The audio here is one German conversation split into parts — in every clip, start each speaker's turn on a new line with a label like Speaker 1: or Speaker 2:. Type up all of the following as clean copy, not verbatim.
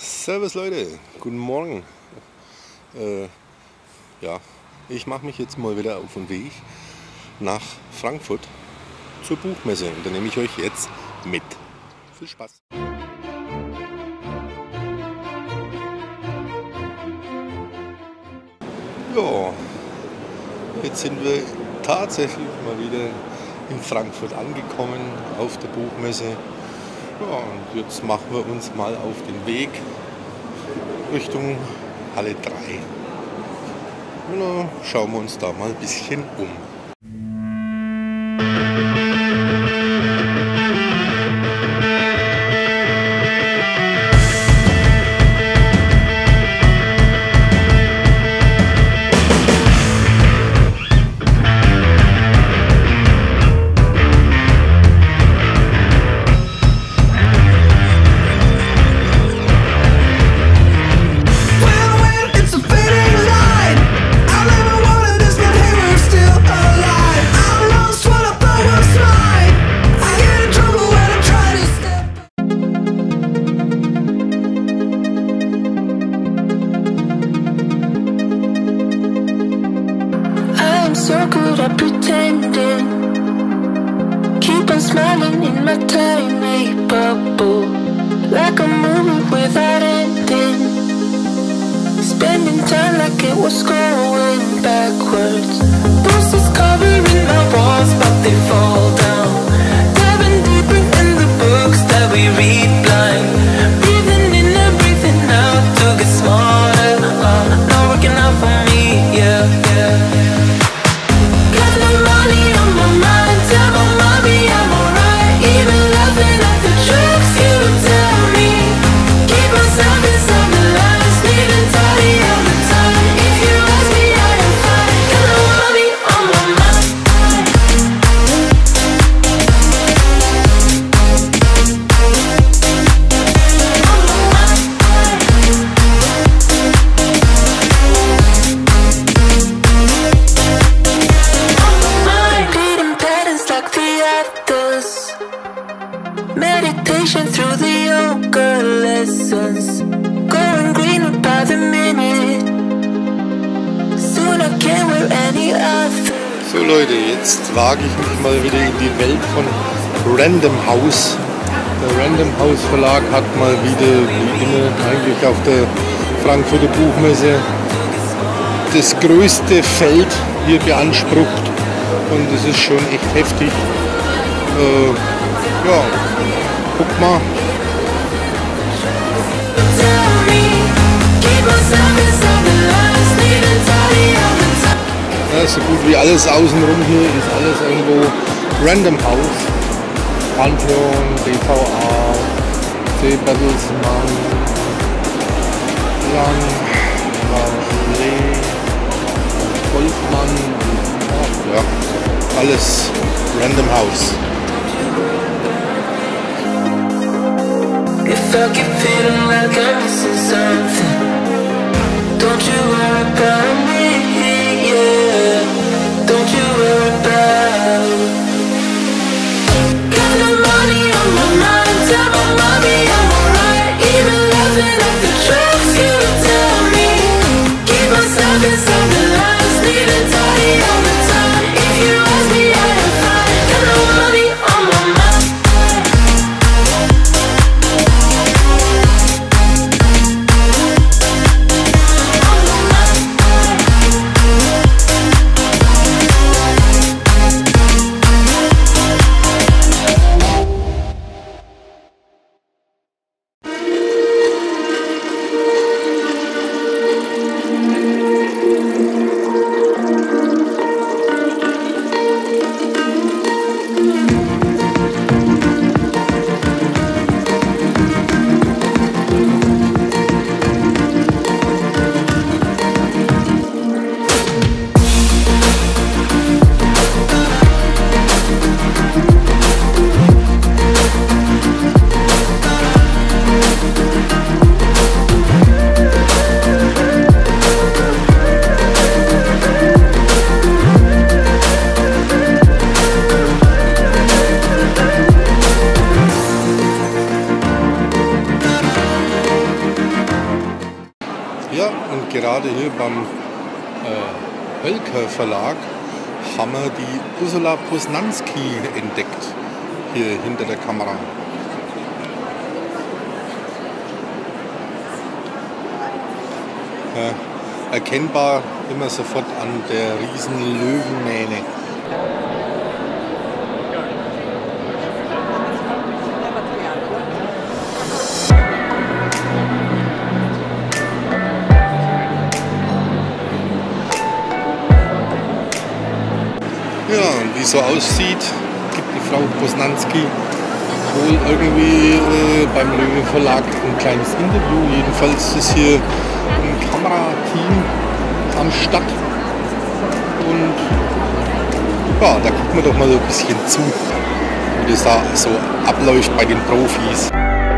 Speaker 1: Servus Leute, guten Morgen. Ja, ich mache mich jetzt mal wieder auf den Weg nach Frankfurt zur Buchmesse und da nehme ich euch jetzt mit. Viel Spaß! Ja, jetzt sind wir tatsächlich mal wieder in Frankfurt angekommen auf der Buchmesse. Ja, und jetzt machen wir uns mal auf den Weg Richtung Halle 3. Und dann schauen wir uns da mal ein bisschen um.
Speaker 2: So good at pretending, keep on smiling in my tiny bubble, like a movie without ending, spending time like it was going backwards. Bruises covering my walls, but they fall down, diving deeper in the books that we read blind, breathing in and breathing out to get smarter, not working out for me, yeah, yeah. Meditation through the yoga lessons, going greener by the minute. Soon I can't wear any other.
Speaker 1: So Leute, jetzt wage ich mich mal wieder in die Welt von Random House. Der Random House Verlag hat mal wieder, wie immer eigentlich auf der Frankfurter Buchmesse, das größte Feld hier beansprucht und das ist schon echt heftig. Ja, guck mal. Ja, so gut wie alles außenrum hier ist alles irgendwo Random House. Pantheon, DVA, C. Bertelsmann, Lang, Lee, Goldmann, ja, alles Random House.
Speaker 2: If I keep feeling like I'm missing something, don't you worry about me, yeah. Don't you worry about. Got no money on my mind, tell my mommy I'm alright. Even laughing at the jokes you tell me. Keep myself inside the lines, need a tidy all the time. If you ask me, I am fine. Got no money on my mind.
Speaker 1: Ja, und gerade hier beim Oelker Verlag haben wir die Ursula Posnanski entdeckt, hier hinter der Kamera. Erkennbar immer sofort an der riesen Löwenmähne. Ja, und wie so aussieht, gibt die Frau Posnanski wohl irgendwie beim Löwe Verlag ein kleines Interview. Jedenfalls ist hier ein Kamerateam am Start. Und ja, da gucken wir doch mal so ein bisschen zu, wie das da so abläuft bei den Profis.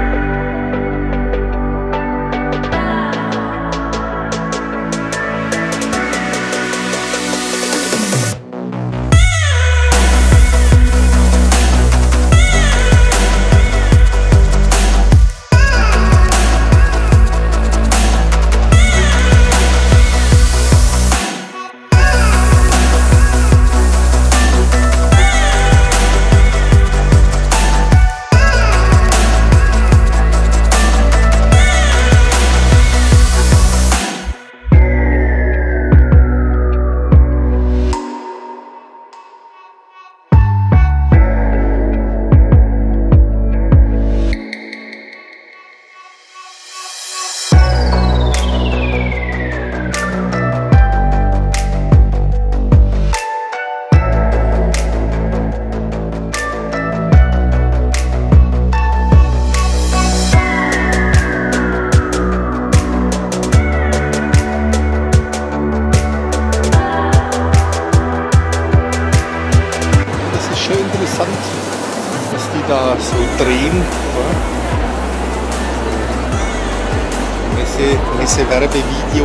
Speaker 1: Was die da so drehen. Messe-Werbevideo.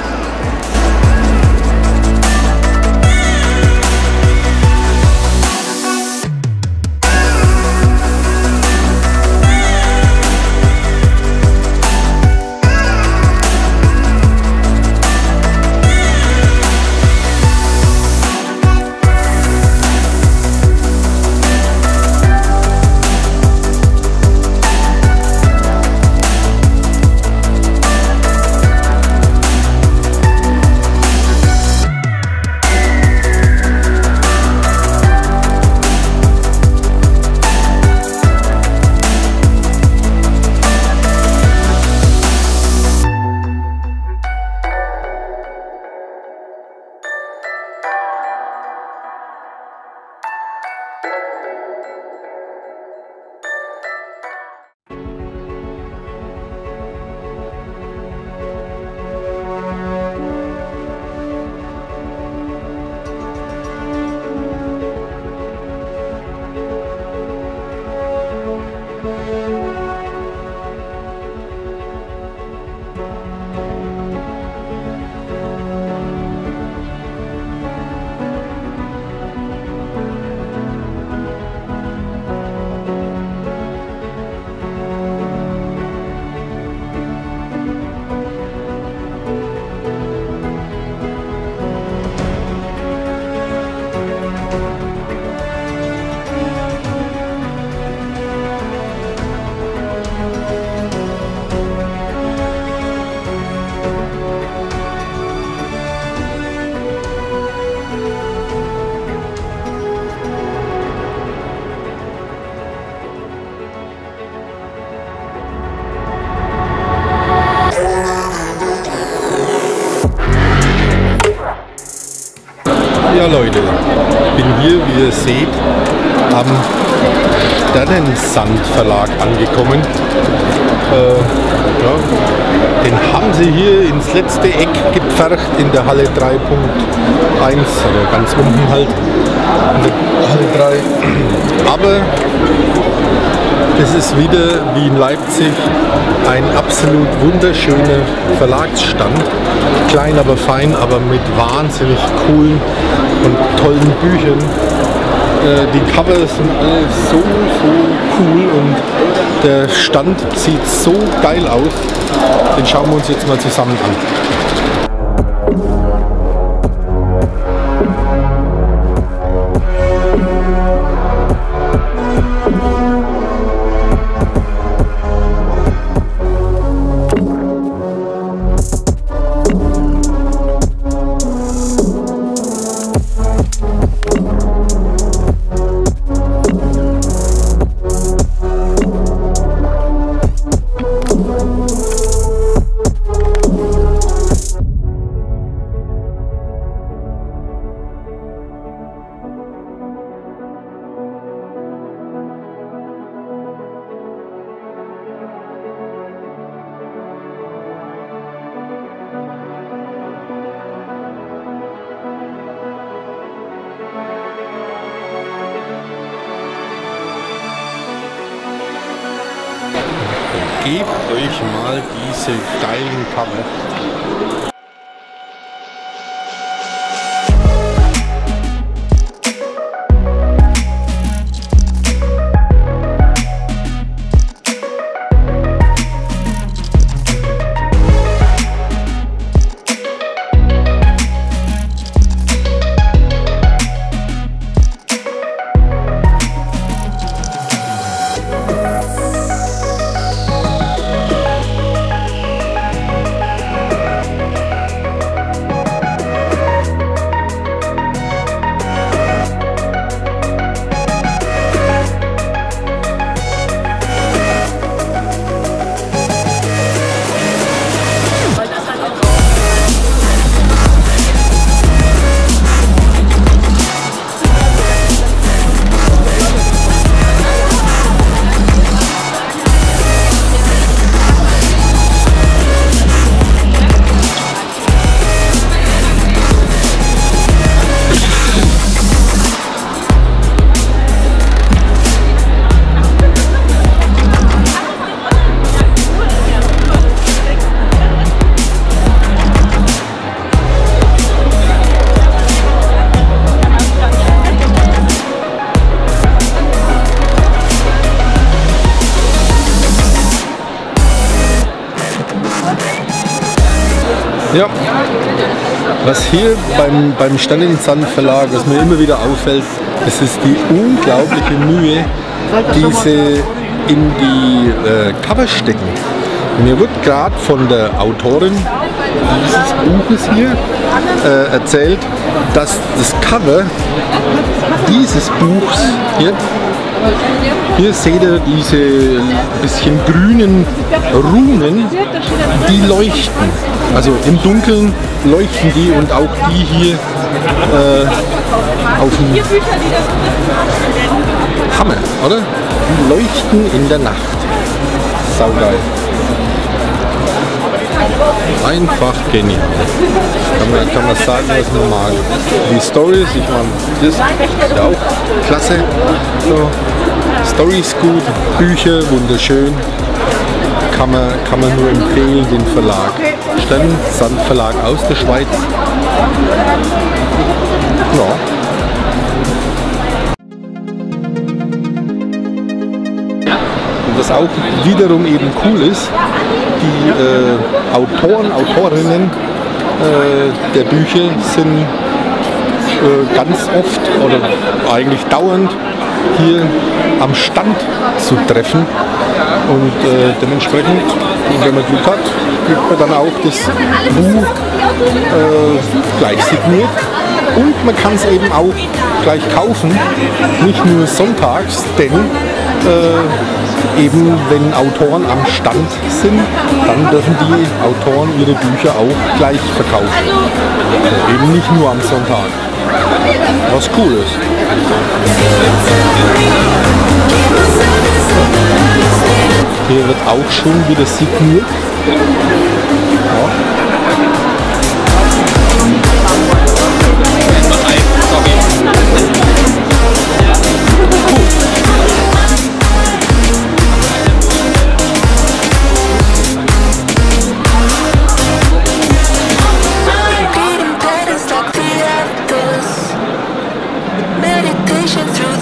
Speaker 1: Ja Leute, ich bin hier, wie ihr seht, am Sternensand Verlag angekommen. Ja, den haben sie hier ins letzte Eck gepfercht in der Halle 3.1, oder ganz unten halt in der Halle 3. Aber das ist wieder wie in Leipzig ein absolut wunderschöner Verlagsstand. Klein, aber fein, aber mit wahnsinnig coolen und tollen Büchern. Die Covers sind alle so cool und der Stand sieht so geil aus. Den schauen wir uns jetzt mal zusammen an. Gebt euch mal diese geilen Cover. Ja, was hier beim Stern Sand Verlag, was mir immer wieder auffällt, das ist die unglaubliche Mühe, diese in die Cover stecken. Mir wird gerade von der Autorin dieses Buches hier erzählt, dass das Cover dieses Buchs hier seht ihr diese bisschen grünen Runen, die leuchten. Also im Dunkeln leuchten die und auch die hier auf dem Hammer, oder? Die leuchten in der Nacht. Saugeil. Einfach genial. Kann man sagen, was man mag. Die Stories, ich meine, das ist ja auch klasse. So. Story ist gut, Bücher wunderschön. Kann man nur empfehlen, den Verlag. Stern Sand Verlag aus der Schweiz. Ja. Und was auch wiederum eben cool ist, die Autoren, Autorinnen der Bücher sind ganz oft oder eigentlich dauernd hier am Stand zu treffen und dementsprechend, wenn man Glück hat, kriegt man dann auch das Buch gleich signiert und man kann es eben auch gleich kaufen, nicht nur sonntags, denn eben wenn Autoren am Stand sind, dann dürfen die Autoren ihre Bücher auch gleich verkaufen. Also eben nicht nur am Sonntag. Was cool ist. Hier wird auch schon wieder signiert. Ja.
Speaker 2: Meditation through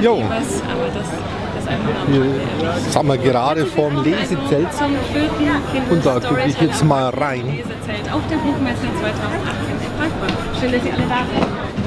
Speaker 1: Jo.
Speaker 3: was, aber das einfach
Speaker 1: Hier
Speaker 3: nochmal.
Speaker 1: sind wir gerade vorm Lesezelt und da gucke ich jetzt mal rein.
Speaker 3: Lesezelt auf der Buchmesse 2018 in Frankfurt. Schön, dass Sie alle da sind.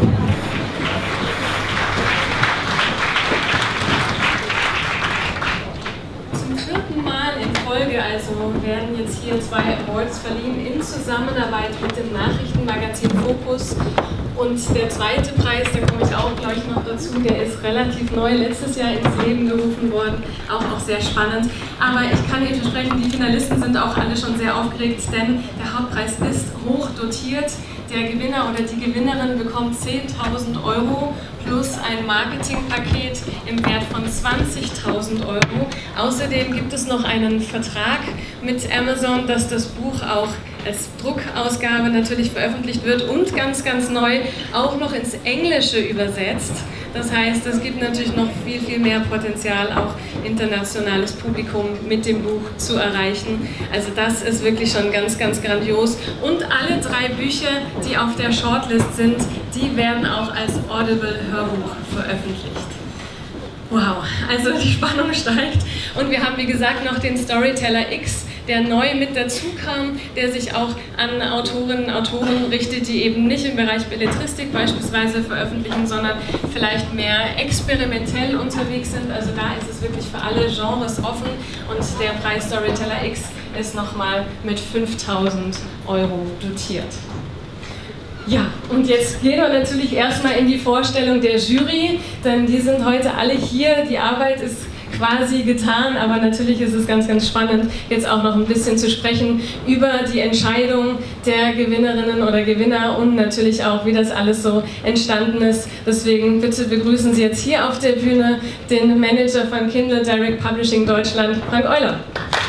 Speaker 3: Zum vierten Mal in Folge also werden jetzt hier 2 Awards verliehen in Zusammenarbeit mit dem Nachrichtenmagazin Focus. Und der zweite Preis, da komme ich auch gleich noch dazu, der ist relativ neu, letztes Jahr ins Leben gerufen worden, auch sehr spannend. Aber ich kann Ihnen versprechen, die Finalisten sind auch alle schon sehr aufgeregt, denn der Hauptpreis ist hoch dotiert. Der Gewinner oder die Gewinnerin bekommt 10.000 € plus ein Marketingpaket im Wert von 20.000 €. Außerdem gibt es noch einen Vertrag mit Amazon, dass das Buch auch als Druckausgabe natürlich veröffentlicht wird und ganz, ganz neu auch noch ins Englische übersetzt. Das heißt, es gibt natürlich noch viel, viel mehr Potenzial, auch internationales Publikum mit dem Buch zu erreichen. Also das ist wirklich schon ganz, ganz grandios. Und alle 3 Bücher, die auf der Shortlist sind, die werden auch als Audible-Hörbuch veröffentlicht. Wow, also die Spannung steigt. Und wir haben, wie gesagt, noch den Storyteller X, der neu mit dazu kam, der sich auch an Autorinnen und Autoren richtet, die eben nicht im Bereich Belletristik beispielsweise veröffentlichen, sondern vielleicht mehr experimentell unterwegs sind. Also da ist es wirklich für alle Genres offen und der Preis Storyteller X ist nochmal mit 5.000 € dotiert. Ja, und jetzt gehen wir natürlich erstmal in die Vorstellung der Jury, denn die sind heute alle hier, die Arbeit ist quasi getan, aber natürlich ist es ganz, ganz spannend, jetzt auch noch ein bisschen zu sprechen über die Entscheidung der Gewinnerinnen oder Gewinner und natürlich auch, wie das alles so entstanden ist. Deswegen bitte begrüßen Sie jetzt hier auf der Bühne den Manager von Kindle Direct Publishing Deutschland, Frank Euler.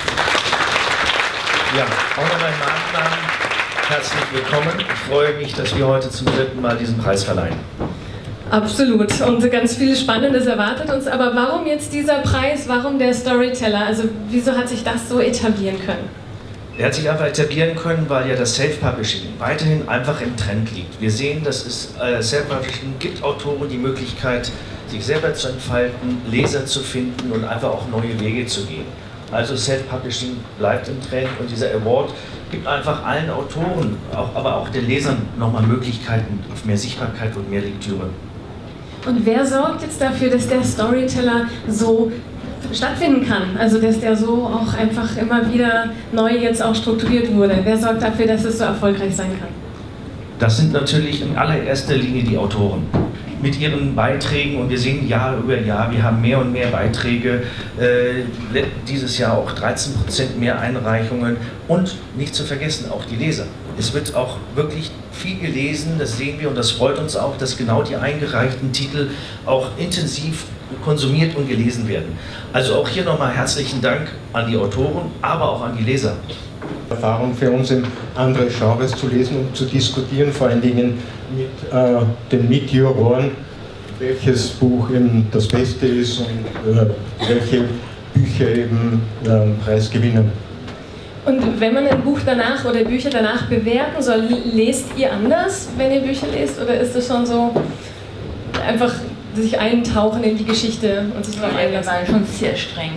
Speaker 4: Ja, auch noch meinen Namen. Herzlich willkommen. Ich freue mich, dass wir heute zum 3. Mal diesen Preis verleihen.
Speaker 3: Absolut. Und ganz viel Spannendes erwartet uns. Aber warum jetzt dieser Preis? Warum der Storyteller? Also wieso hat sich das so etablieren können?
Speaker 4: Er hat sich einfach etablieren können, weil ja das Self-Publishing weiterhin einfach im Trend liegt. Wir sehen, dass es Self-Publishing gibt Autoren die Möglichkeit, sich selber zu entfalten, Leser zu finden und einfach auch neue Wege zu gehen. Also Self-Publishing bleibt im Trend und dieser Award gibt einfach allen Autoren, aber auch den Lesern nochmal Möglichkeiten auf mehr Sichtbarkeit und mehr Lektüre.
Speaker 3: Und wer sorgt jetzt dafür, dass der Storyteller so stattfinden kann? Also dass der so auch einfach immer wieder neu jetzt auch strukturiert wurde? Wer sorgt dafür, dass es so erfolgreich sein kann?
Speaker 4: Das sind natürlich in allererster Linie die Autoren mit ihren Beiträgen und wir sehen Jahr über Jahr, wir haben mehr und mehr Beiträge, dieses Jahr auch 13% mehr Einreichungen und nicht zu vergessen auch die Leser. Es wird auch wirklich viel gelesen, das sehen wir und das freut uns auch, dass genau die eingereichten Titel auch intensiv konsumiert und gelesen werden. Also auch hier nochmal herzlichen Dank an die Autoren, aber auch an die Leser.
Speaker 5: Erfahrung für uns, in andere Genres zu lesen und zu diskutieren, vor allen Dingen mit den Mitjuroren, welches Buch eben das Beste ist und welche Bücher eben Preis gewinnen.
Speaker 3: Und wenn man ein Buch danach oder Bücher danach bewerten soll, lest ihr anders, wenn ihr Bücher lest? Oder ist es schon so einfach sich eintauchen in die Geschichte und sich darauf einlassen?
Speaker 6: Wir waren schon sehr streng.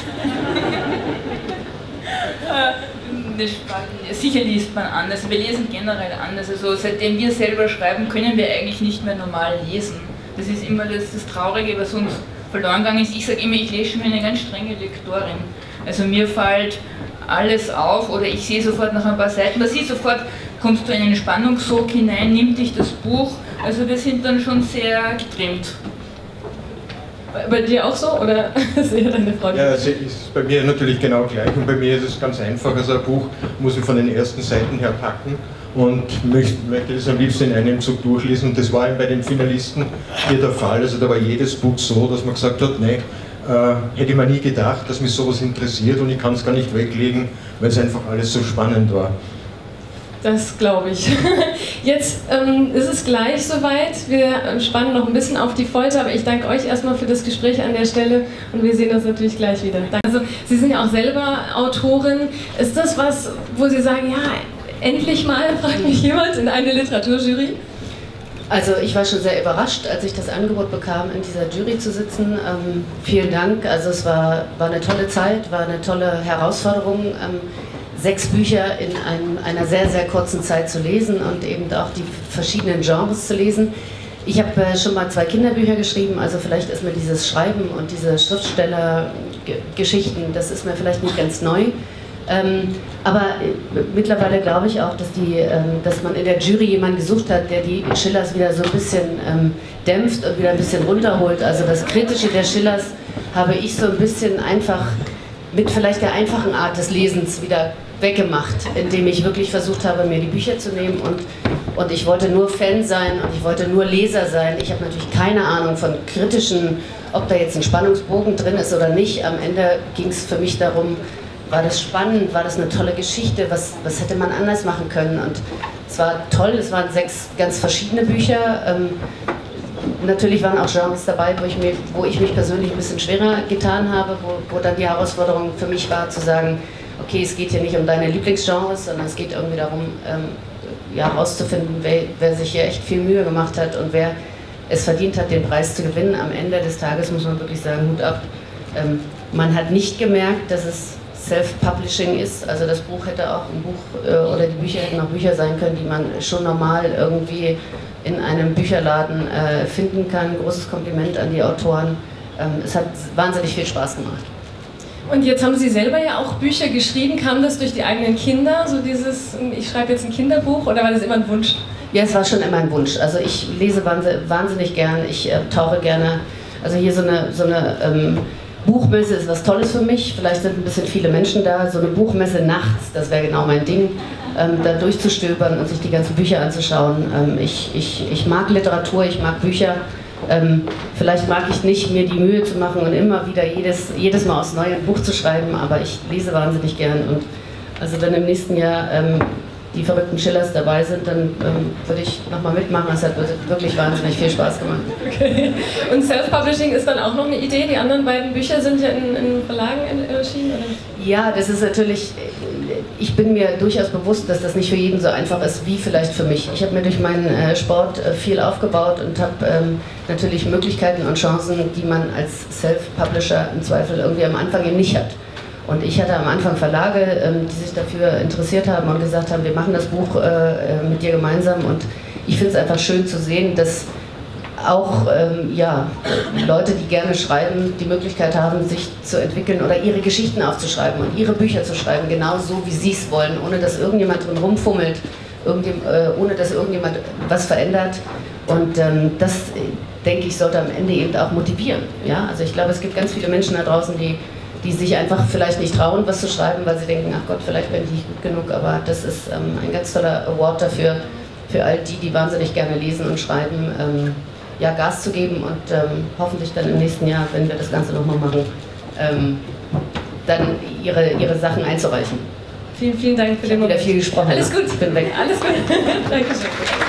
Speaker 6: Sicher liest man anders, wir lesen generell anders. Also seitdem wir selber schreiben, können wir eigentlich nicht mehr normal lesen. Das ist immer das Traurige, was uns verloren gegangen ist. Ich sage immer, ich lese schon wie eine ganz strenge Lektorin. Also mir fällt alles auf oder ich sehe sofort nach ein paar Seiten, man sieht sofort, kommst du in einen Spannungssog hinein, nimmt dich das Buch. Also wir sind dann schon sehr getrimmt.
Speaker 3: Bei dir auch so, oder ist eher deine Frage?
Speaker 5: Ja, es ist bei mir natürlich genau gleich und bei mir ist es ganz einfach. Also ein Buch muss ich von den ersten Seiten her packen und möchte es am liebsten in einem Zug durchlesen und das war eben bei den Finalisten hier der Fall. Also da war jedes Buch so, dass man gesagt hat, nein, hätte ich mir nie gedacht, dass mich sowas interessiert und ich kann es gar nicht weglegen, weil es einfach alles so spannend war.
Speaker 3: Das glaube ich. Jetzt ist es gleich soweit. Wir spannen noch ein bisschen auf die Folter, aber ich danke euch erstmal für das Gespräch an der Stelle und wir sehen uns natürlich gleich wieder. Also, Sie sind ja auch selber Autorin. Ist das was, wo Sie sagen, ja, endlich mal, fragt mich jemand in eine Literaturjury?
Speaker 7: Also ich war schon sehr überrascht, als ich das Angebot bekam, in dieser Jury zu sitzen. Vielen Dank. Also es war eine tolle Zeit, war eine tolle Herausforderung, 6 Bücher in einer sehr, sehr kurzen Zeit zu lesen und eben auch die verschiedenen Genres zu lesen. Ich habe schon mal 2 Kinderbücher geschrieben, also vielleicht ist mir dieses Schreiben und diese Schriftstellergeschichten, das ist mir vielleicht nicht ganz neu. Aber mittlerweile glaube ich auch, dass man in der Jury jemanden gesucht hat, der die Schillers wieder so ein bisschen dämpft und wieder ein bisschen runterholt. Also das Kritische der Schillers habe ich so ein bisschen einfach mit vielleicht der einfachen Art des Lesens wieder weggemacht, indem ich wirklich versucht habe, mir die Bücher zu nehmen und ich wollte nur Fan sein und ich wollte nur Leser sein. Ich habe natürlich keine Ahnung von kritischen, ob da jetzt ein Spannungsbogen drin ist oder nicht. Am Ende ging es für mich darum, war das spannend, war das eine tolle Geschichte, was hätte man anders machen können, und es war toll, es waren 6 ganz verschiedene Bücher. Natürlich waren auch Genres dabei, wo ich mich persönlich ein bisschen schwerer getan habe, wo dann die Herausforderung für mich war, zu sagen, okay, es geht hier nicht um deine Lieblingsgenres, sondern es geht irgendwie darum, herauszufinden, wer sich hier echt viel Mühe gemacht hat und wer es verdient hat, den Preis zu gewinnen. Am Ende des Tages muss man wirklich sagen, Hut ab. Man hat nicht gemerkt, dass es Self-Publishing ist, also das Buch hätte auch ein Buch oder die Bücher hätten auch Bücher sein können, die man schon normal irgendwie in einem Bücherladen finden kann. Großes Kompliment an die Autoren. Es hat wahnsinnig viel Spaß gemacht.
Speaker 3: Und jetzt haben Sie selber ja auch Bücher geschrieben. Kam das durch die eigenen Kinder, so dieses, ich schreibe jetzt ein Kinderbuch, oder war das immer ein Wunsch?
Speaker 7: Ja, es war schon immer ein Wunsch. Also ich lese wahnsinnig gern, ich tauche gerne, also hier so eine Buchmesse ist was Tolles für mich, vielleicht sind ein bisschen viele Menschen da, so eine Buchmesse nachts, das wäre genau mein Ding, da durchzustöbern und sich die ganzen Bücher anzuschauen. Ich mag Literatur, ich mag Bücher, vielleicht mag ich nicht, mir die Mühe zu machen und immer wieder jedes Mal aufs Neue ein Buch zu schreiben, aber ich lese wahnsinnig gern, und also wenn im nächsten Jahr die verrückten Schillers dabei sind, dann würde ich nochmal mitmachen. Es hat wirklich wahnsinnig viel Spaß gemacht. Okay.
Speaker 3: Und Self-Publishing ist dann auch noch eine Idee? Die anderen beiden Bücher sind ja in Verlagen erschienen, oder?
Speaker 7: Ja, das ist natürlich, ich bin mir durchaus bewusst, dass das nicht für jeden so einfach ist, wie vielleicht für mich. Ich habe mir durch meinen Sport viel aufgebaut und habe natürlich Möglichkeiten und Chancen, die man als Self-Publisher im Zweifel irgendwie am Anfang eben nicht hat. Und ich hatte am Anfang Verlage, die sich dafür interessiert haben und gesagt haben, wir machen das Buch mit dir gemeinsam, und ich finde es einfach schön zu sehen, dass auch Leute, die gerne schreiben, die Möglichkeit haben, sich zu entwickeln oder ihre Geschichten aufzuschreiben und ihre Bücher zu schreiben, genau so, wie sie es wollen, ohne dass irgendjemand drin rumfummelt, ohne dass irgendjemand was verändert. Und das, denke ich, sollte am Ende eben auch motivieren. Ja? Also ich glaube, es gibt ganz viele Menschen da draußen, die sich einfach vielleicht nicht trauen, was zu schreiben, weil sie denken, ach Gott, vielleicht bin ich nicht gut genug, aber das ist ein ganz toller Award dafür, für all die wahnsinnig gerne lesen und schreiben, Gas zu geben und hoffentlich dann im nächsten Jahr, wenn wir das Ganze nochmal machen, dann ihre Sachen einzureichen.
Speaker 3: Vielen, vielen Dank für den Moment.
Speaker 7: Ich habe wieder viel gesprochen.
Speaker 3: Alles gut.
Speaker 7: Ich bin weg.
Speaker 3: Alles gut. Dankeschön.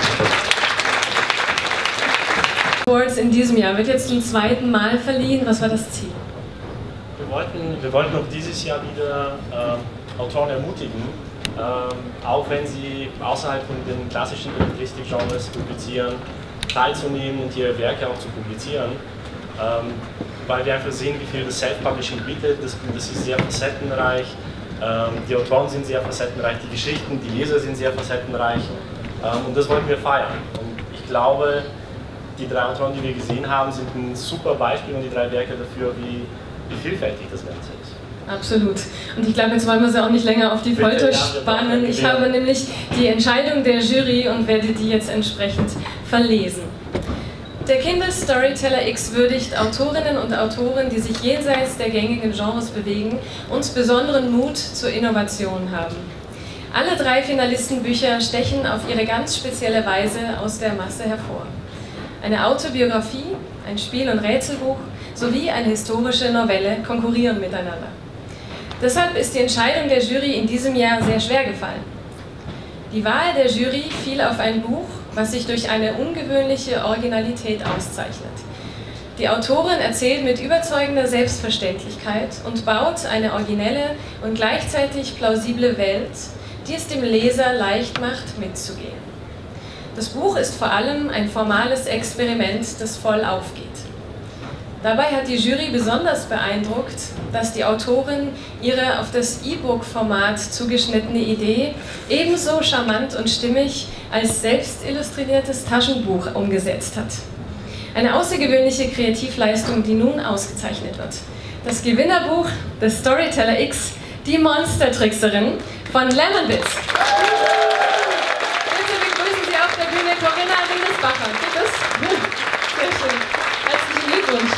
Speaker 3: Awards in diesem Jahr wird jetzt zum 2. Mal verliehen. Was war das Ziel?
Speaker 8: Wir wollten auch dieses Jahr wieder Autoren ermutigen, auch wenn sie außerhalb von den klassischen Belletristik-Genres publizieren, teilzunehmen und ihre Werke auch zu publizieren, weil wir einfach sehen, wie viel das Self-Publishing bietet. Das ist sehr facettenreich, die Autoren sind sehr facettenreich, die Geschichten, die Leser sind sehr facettenreich, und das wollten wir feiern. Und ich glaube, die 3 Autoren, die wir gesehen haben, sind ein super Beispiel, und die 3 Werke dafür, wie vielfältig das Ganze ist.
Speaker 3: Absolut. Und ich glaube, jetzt wollen wir sie auch nicht länger auf die Folter spannen. Ich habe nämlich die Entscheidung der Jury und werde die jetzt entsprechend verlesen. Der Kinderstoryteller X würdigt Autorinnen und Autoren, die sich jenseits der gängigen Genres bewegen und besonderen Mut zur Innovation haben. Alle 3 Finalistenbücher stechen auf ihre ganz spezielle Weise aus der Masse hervor. Eine Autobiografie, ein Spiel- und Rätselbuch sowie eine historische Novelle konkurrieren miteinander. Deshalb ist die Entscheidung der Jury in diesem Jahr sehr schwer gefallen. Die Wahl der Jury fiel auf ein Buch, was sich durch eine ungewöhnliche Originalität auszeichnet. Die Autorin erzählt mit überzeugender Selbstverständlichkeit und baut eine originelle und gleichzeitig plausible Welt, die es dem Leser leicht macht, mitzugehen. Das Buch ist vor allem ein formales Experiment, das voll aufgeht. Dabei hat die Jury besonders beeindruckt, dass die Autorin ihre auf das E-Book-Format zugeschnittene Idee ebenso charmant und stimmig als selbst illustriertes Taschenbuch umgesetzt hat. Eine außergewöhnliche Kreativleistung, die nun ausgezeichnet wird. Das Gewinnerbuch des Storyteller X, Die Monstertrickserin von Lemonbits. Bitte begrüßen Sie auf der Bühne Corinna Rindesbacher. Geht das? Sehr schön. Herzlichen Glückwunsch.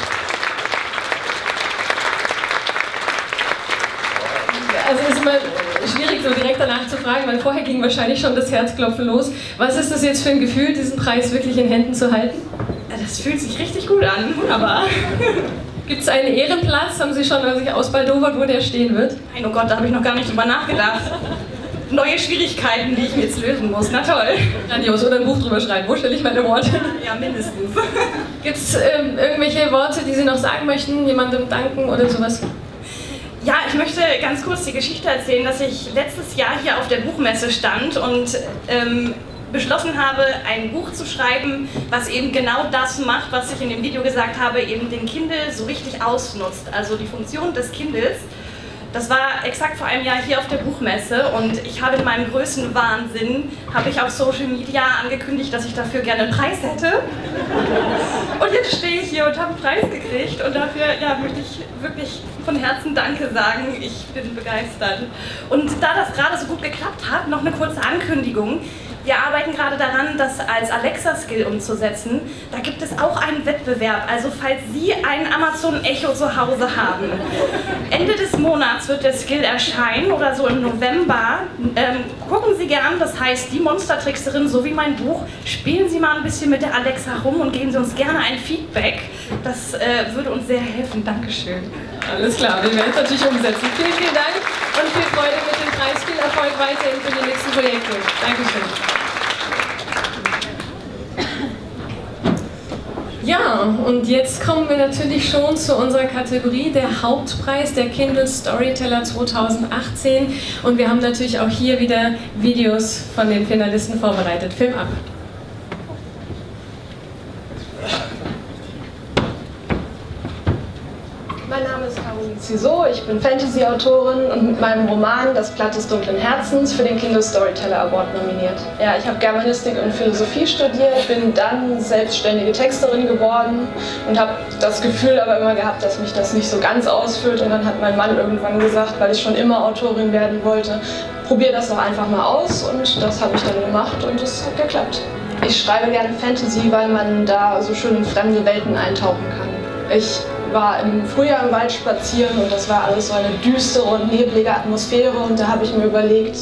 Speaker 3: Also es ist immer schwierig, so direkt danach zu fragen, weil vorher ging wahrscheinlich schon das Herzklopfen los. Was ist das jetzt für ein Gefühl, diesen Preis wirklich in Händen zu halten?
Speaker 9: Das fühlt sich richtig gut an, wunderbar.
Speaker 3: Gibt es einen Ehrenplatz? Haben Sie schon sich ausbaldowert, wo der stehen wird?
Speaker 9: Nein, oh Gott, da habe ich noch gar nicht drüber nachgedacht. Neue Schwierigkeiten, die ich mir jetzt lösen muss, na toll.
Speaker 3: Grandios, oder ein Buch drüber schreiben, wo stelle ich meine Worte?
Speaker 9: Ja, mindestens.
Speaker 3: Gibt es irgendwelche Worte, die Sie noch sagen möchten, jemandem danken oder sowas?
Speaker 9: Ja, ich möchte ganz kurz die Geschichte erzählen, dass ich letztes Jahr hier auf der Buchmesse stand und beschlossen habe, ein Buch zu schreiben, was eben genau das macht, was ich in dem Video gesagt habe, eben den Kindle so richtig ausnutzt. Also die Funktion des Kindles. Das war exakt vor einem Jahr hier auf der Buchmesse und ich habe in meinem größten Wahnsinn, habe ich auf Social Media angekündigt, dass ich dafür gerne einen Preis hätte. Und jetzt stehe ich hier und habe einen Preis gekriegt und dafür ja, möchte ich wirklich von Herzen Danke sagen. Ich bin begeistert. Und da das gerade so gut geklappt hat, noch eine kurze Ankündigung. Wir arbeiten gerade daran, das als Alexa-Skill umzusetzen. Da gibt es auch einen Wettbewerb, also falls Sie einen Amazon Echo zu Hause haben. Ende des Monats wird der Skill erscheinen oder so im November. Gucken Sie gern, das heißt Die Monstertrickserin sowie mein Buch. Spielen Sie mal ein bisschen mit der Alexa rum und geben Sie uns gerne ein Feedback. Das würde uns sehr helfen. Dankeschön.
Speaker 3: Alles klar, wir werden es natürlich umsetzen. Vielen, vielen Dank und viel Freude mit dem Preis. Viel Erfolg weiterhin für die nächsten Projekte. Dankeschön. Ja, und jetzt kommen wir natürlich schon zu unserer Kategorie, der Hauptpreis, der Kindle Storyteller 2018. Und wir haben natürlich auch hier wieder Videos von den Finalisten vorbereitet. Film ab.
Speaker 10: Mein Name ist Caroline Ciseaux, ich bin Fantasy-Autorin und mit meinem Roman Das Blatt des dunklen Herzens für den Kindle Storyteller Award nominiert. Ja, ich habe Germanistik und Philosophie studiert, bin dann selbstständige Texterin geworden und habe das Gefühl aber immer gehabt, dass mich das nicht so ganz ausfüllt. Und dann hat mein Mann irgendwann gesagt, weil ich schon immer Autorin werden wollte, probier das doch einfach mal aus, und das habe ich dann gemacht und es hat geklappt. Ich schreibe gerne Fantasy, weil man da so schön in fremde Welten eintauchen kann. Ich war im Frühjahr im Wald spazieren und das war alles so eine düstere und neblige Atmosphäre, und da habe ich mir überlegt...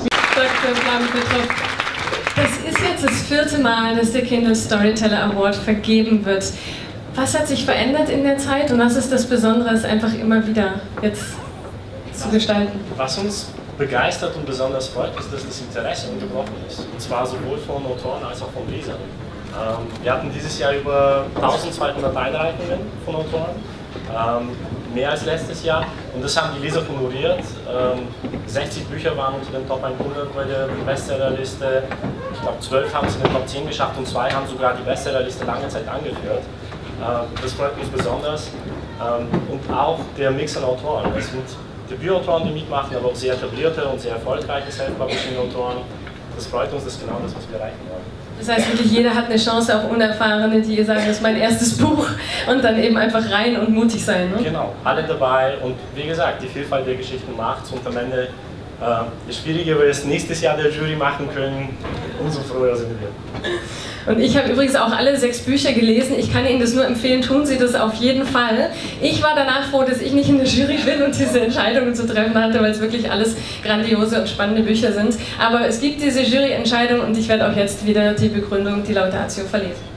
Speaker 3: Das ist jetzt das 4. Mal, dass der Kindle Storyteller Award vergeben wird. Was hat sich verändert in der Zeit und was ist das Besondere, es einfach immer wieder jetzt zu gestalten?
Speaker 8: Was uns begeistert und besonders freut, ist, dass das Interesse ungebrochen ist. Und zwar sowohl von Autoren als auch von Lesern. Wir hatten dieses Jahr über 1200 Einreichungen von Autoren, mehr als letztes Jahr, und das haben die Leser honoriert. 60 Bücher waren unter den Top 100 bei der Bestsellerliste, ich glaube 12 haben es in den Top 10 geschafft und 2 haben sogar die Bestsellerliste lange Zeit angeführt. Das freut mich besonders. Und auch der Mix an Autoren. Es sind Debütautoren, die mitmachen, aber auch sehr etablierte und sehr erfolgreiche Self-Publishing-Autoren. Das freut uns, das ist genau das, was wir erreichen wollen.
Speaker 3: Das heißt wirklich, jeder hat eine Chance, auch Unerfahrene, die ihr sagen, das ist mein erstes Buch, und dann eben einfach rein und mutig sein. Ne?
Speaker 8: Genau, alle dabei, und wie gesagt, die Vielfalt der Geschichten macht's, und am Ende, je schwieriger wir es nächstes Jahr der Jury machen können, umso früher sind wir.
Speaker 3: Und ich habe übrigens auch alle 6 Bücher gelesen. Ich kann Ihnen das nur empfehlen, tun Sie das auf jeden Fall. Ich war danach froh, dass ich nicht in der Jury bin und diese Entscheidungen zu treffen hatte, weil es wirklich alles grandiose und spannende Bücher sind. Aber es gibt diese Juryentscheidung und ich werde auch jetzt wieder die Begründung, die Laudatio, verlesen.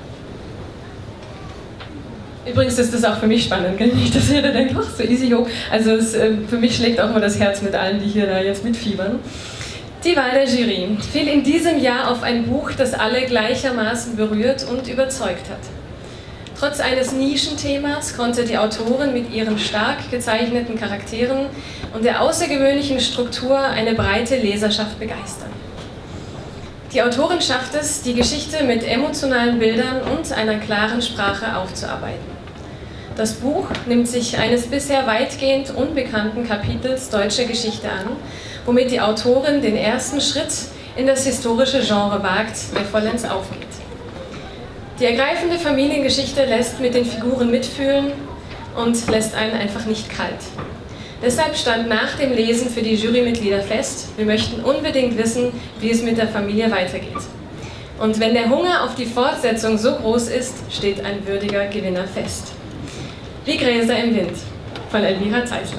Speaker 3: Übrigens ist das auch für mich spannend, gell? Nicht, dass jeder denkt, ach, so easy hoch. Also für mich schlägt auch immer das Herz mit allen, die hier da jetzt mitfiebern. Die Wahl der Jury fiel in diesem Jahr auf ein Buch, das alle gleichermaßen berührt und überzeugt hat. Trotz eines Nischenthemas konnte die Autorin mit ihren stark gezeichneten Charakteren und der außergewöhnlichen Struktur eine breite Leserschaft begeistern. Die Autorin schafft es, die Geschichte mit emotionalen Bildern und einer klaren Sprache aufzuarbeiten. Das Buch nimmt sich eines bisher weitgehend unbekannten Kapitels deutscher Geschichte an, womit die Autorin den ersten Schritt in das historische Genre wagt, der vollends aufgeht. Die ergreifende Familiengeschichte lässt mit den Figuren mitfühlen und lässt einen einfach nicht kalt. Deshalb stand nach dem Lesen für die Jurymitglieder fest, wir möchten unbedingt wissen, wie es mit der Familie weitergeht. Und wenn der Hunger auf die Fortsetzung so groß ist, steht ein würdiger Gewinner fest. Wie Gräser im Wind von Elvira Zeisler.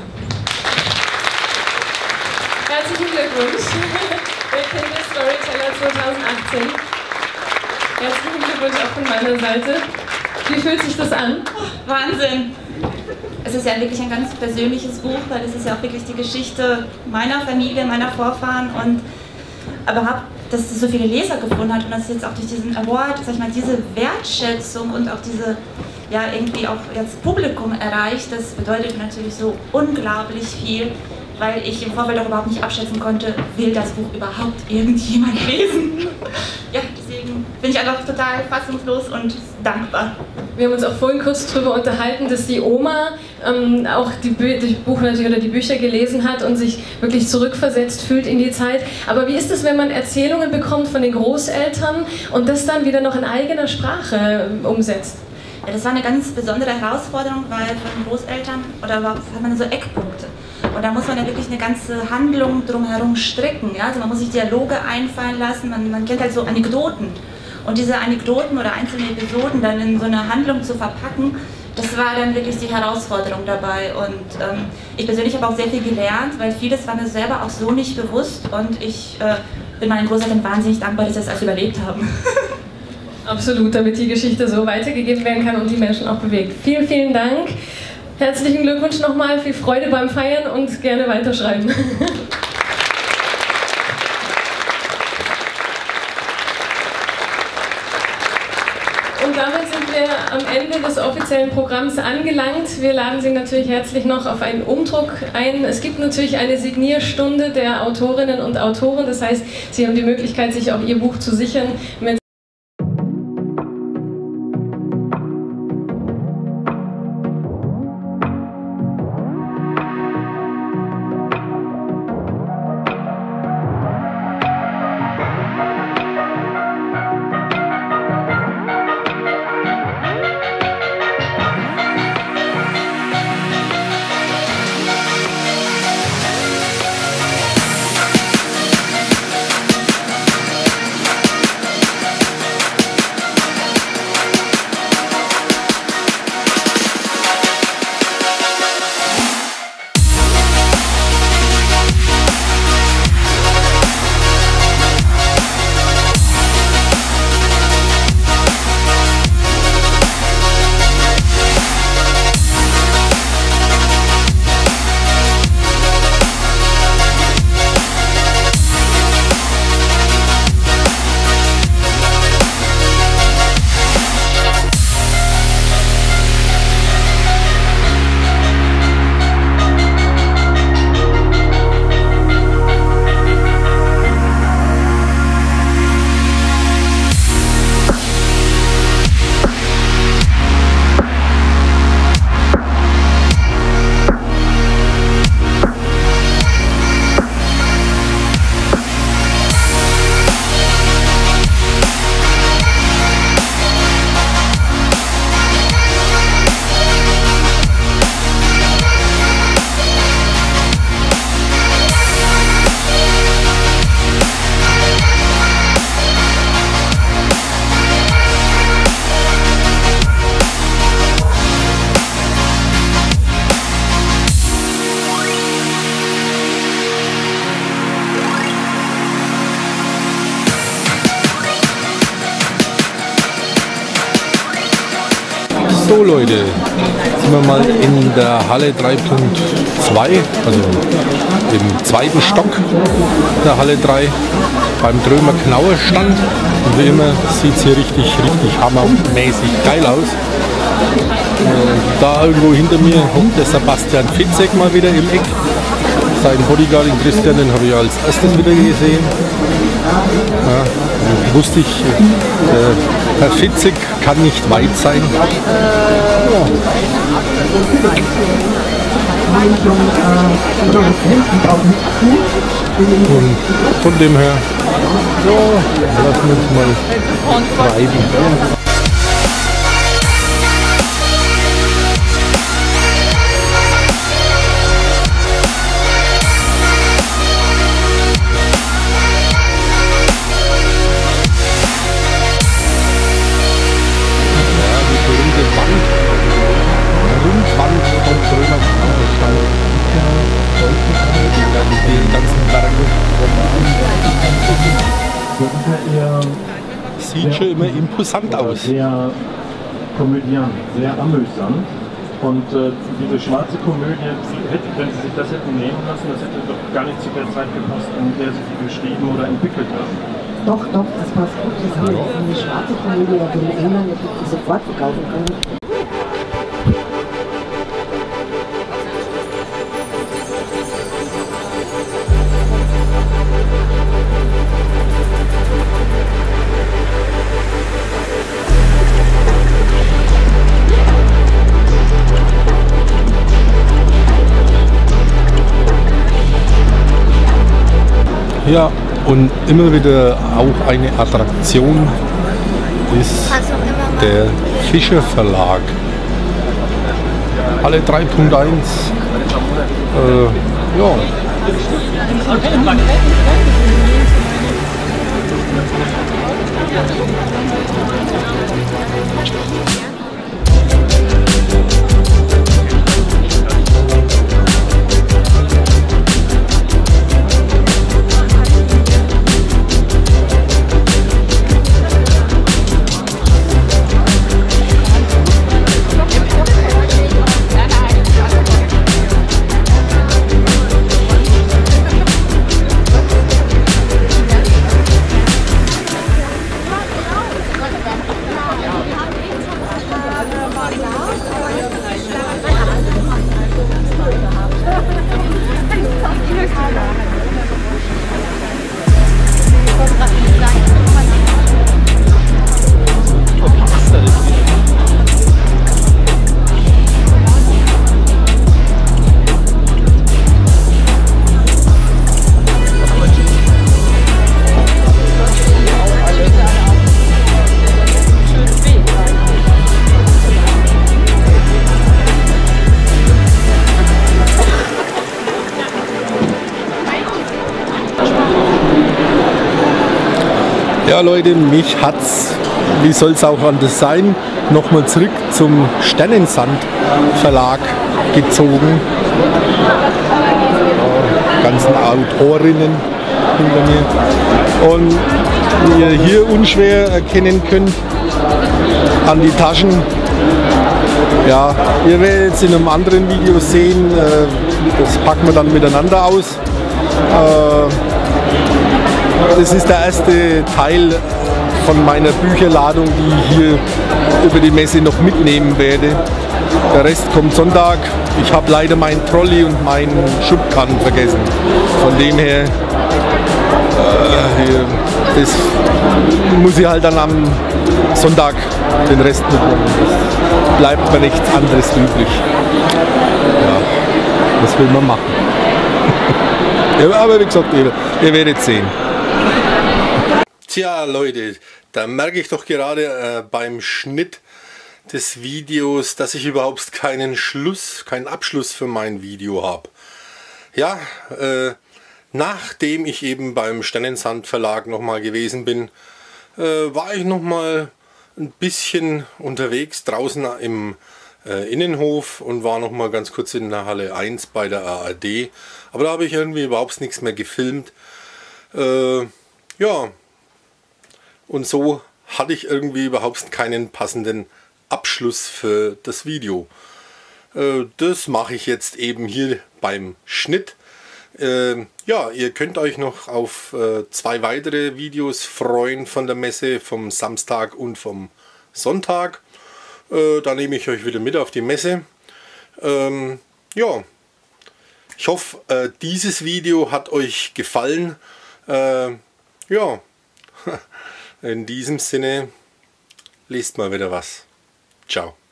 Speaker 3: Herzlichen Glückwunsch, der Kinderstoryteller 2018. Herzlichen Glückwunsch auch von meiner Seite. Wie fühlt sich das an?
Speaker 11: Wahnsinn! Es ist ja wirklich ein ganz persönliches Buch, weil es ist ja auch wirklich die Geschichte meiner Familie, meiner Vorfahren und aber dass es so viele Leser gefunden hat und dass jetzt auch durch diesen Award, sag ich mal, diese Wertschätzung und auch diese, ja, irgendwie auch das Publikum erreicht, das bedeutet natürlich so unglaublich viel, weil ich im Vorfeld auch überhaupt nicht abschätzen konnte, will das Buch überhaupt irgendjemand lesen? Ja, deswegen bin ich einfach total fassungslos und dankbar.
Speaker 3: Wir haben uns auch vorhin kurz darüber unterhalten, dass die Oma auch das Buch natürlich oder die Bücher gelesen hat und sich wirklich zurückversetzt fühlt in die Zeit. Aber wie ist es, wenn man Erzählungen bekommt von den Großeltern und das dann wieder noch in eigener Sprache umsetzt?
Speaker 11: Ja, das war eine ganz besondere Herausforderung, weil von den Großeltern hat man so Eckpunkte. Und da muss man ja wirklich eine ganze Handlung drumherum stricken. Ja? Also man muss sich Dialoge einfallen lassen, man kennt halt so Anekdoten. Und diese Anekdoten oder einzelne Episoden dann in so eine Handlung zu verpacken, das war dann wirklich die Herausforderung dabei. Und ich persönlich habe auch sehr viel gelernt, weil vieles war mir selber auch so nicht bewusst. Und ich bin meinen Großeltern wahnsinnig dankbar, dass sie das alles überlebt haben.
Speaker 3: Absolut, damit die Geschichte so weitergegeben werden kann und die Menschen auch bewegt. Vielen, vielen Dank. Herzlichen Glückwunsch nochmal, viel Freude beim Feiern und gerne weiterschreiben. Und damit sind wir am Ende des offiziellen Programms angelangt. Wir laden Sie natürlich herzlich noch auf einen Umdruck ein. Es gibt natürlich eine Signierstunde der Autorinnen und Autoren. Das heißt, Sie haben die Möglichkeit, sich auch Ihr Buch zu sichern mit
Speaker 1: So Leute, sind wir mal in der Halle 3.2, also im zweiten Stock der Halle 3 beim Drömer Knauer Stand. Und wie immer sieht es hier richtig hammermäßig geil aus. Da irgendwo hinter mir hockt der Sebastian Fitzek mal wieder im Eck. Sein Bodyguard, den Christian, den habe ich als erstes wieder gesehen. Ja, wusste ich, Herr Fitzek kann nicht weit sein. Und von dem her, lassen wir uns mal treiben. Sieht schon immer imposant aus.
Speaker 12: Sehr komödiant, sehr amüsant. Und diese schwarze Komödie, wenn Sie sich das hätten nehmen lassen, das hätte doch gar nicht zu der Zeit gepasst, in der Sie die geschrieben oder entwickelt haben.
Speaker 13: Doch, das passt gut zusammen. Eine schwarze Komödie, die in England die sofort verkaufen können.
Speaker 1: Ja, und immer wieder auch eine Attraktion ist der Fischer Verlag. Halle 3.1. Ja. Ja Leute, mich hat's, wie soll es auch anders sein, nochmal zurück zum Sternensand Verlag gezogen. Die ganzen Autorinnen hinter mir. Und wie ihr hier unschwer erkennen könnt, an die Taschen. Ja, ihr werdet jetzt in einem anderen Video sehen, das packen wir dann miteinander aus. Das ist der erste Teil von meiner Bücherladung, die ich hier über die Messe noch mitnehmen werde. Der Rest kommt Sonntag. Ich habe leider meinen Trolley und meinen Schubkarren vergessen. Von dem her, das muss ich halt dann am Sonntag den Rest mitnehmen. Es bleibt mir nichts anderes übrig. Ja, was will man machen? Ja, aber wie gesagt, ihr werdet sehen. Tja Leute, da merke ich doch gerade beim Schnitt des Videos, dass ich überhaupt keinen Abschluss für mein Video habe. Ja, nachdem ich eben beim Sternensand Verlag nochmal gewesen bin, war ich nochmal ein bisschen unterwegs draußen im Innenhof und war nochmal ganz kurz in der Halle 1 bei der ARD. Aber da habe ich irgendwie überhaupt nichts mehr gefilmt. Ja, und so hatte ich irgendwie überhaupt keinen passenden Abschluss für das Video. Das mache ich jetzt eben hier beim Schnitt. Ja, ihr könnt euch noch auf 2 weitere Videos freuen von der Messe, vom Samstag und vom Sonntag. Da nehme ich euch wieder mit auf die Messe. Ja, ich hoffe, dieses Video hat euch gefallen. Ja, In diesem Sinne, lest mal wieder was. Ciao.